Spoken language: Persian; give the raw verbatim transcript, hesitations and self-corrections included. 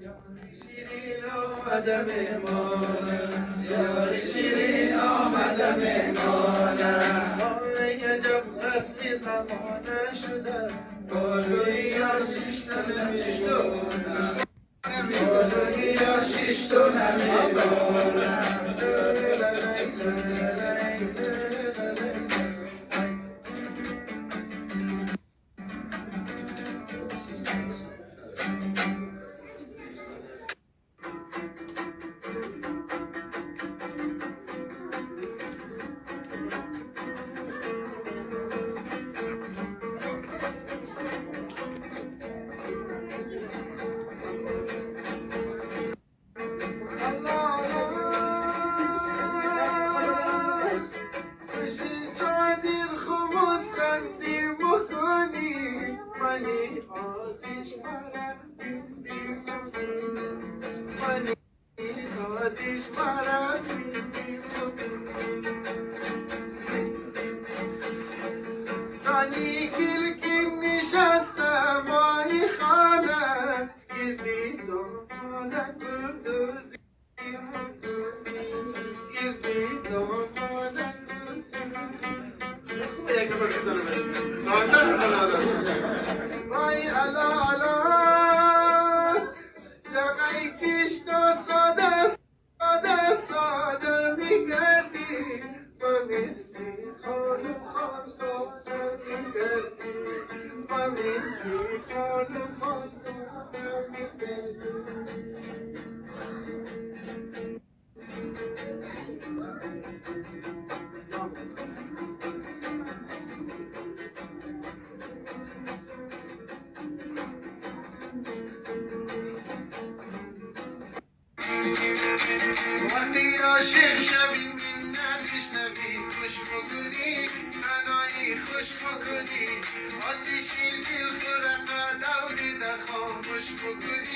شیرین آمده میمانم، یاری شیرین آمده میمانم. آقای جب رسمی زمانه شده، بالوی یا شیشتو نمیمانم، بالوی یا شیشتو نمیمانم. Hani kirkin nişasta mani khana girdi domana kurduzi girdi domana vay ala ala jagay kishno sada sada sada migardi bamisli khanu khan sada migardi bamisli khanu khan sada migardi وقتی عاشق شوی منت بشنوی خوش بکنی منایی خوش بکنی آتیشی دل تو رقا دوری دخوا خوش بکنی